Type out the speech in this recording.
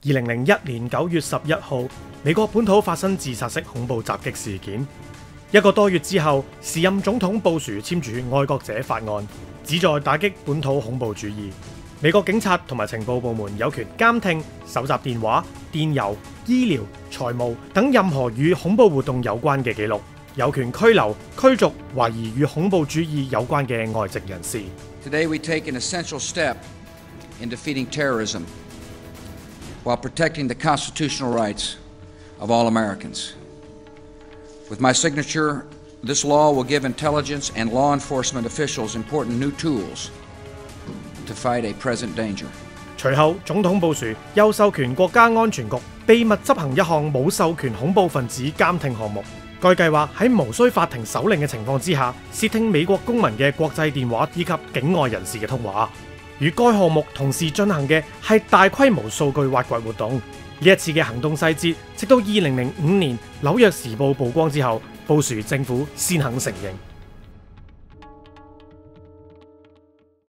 2001年9月11號，美國本土發生自殺式恐怖襲擊事件。1個多月之後，時任總統布殊簽署《愛國者法案》，旨在打擊本土恐怖主義。美國警察同埋情報部門有權監聽、搜集電話、電郵、醫療、財務等任何與恐怖活動有關嘅記錄，有權拘留、驅逐懷疑與恐怖主義有關嘅外籍人士。 Today we take an essential step in defeating terrorism while protecting the constitutional rights of all Americans. With my signature, this law will give intelligence and law enforcement officials important new tools to fight a present danger. 隨後，總統布殊又授權國家安全局秘密執行一項冇授權恐怖分子監聽項目。該計劃喺無需法庭手令嘅情況之下，竊聽美國公民嘅國際電話以及境外人士嘅通話。與該項目同時進行嘅係大規模數據挖掘活動。呢一次嘅行動細節，直到2005年紐約時報曝光之後，布殊政府先肯承認。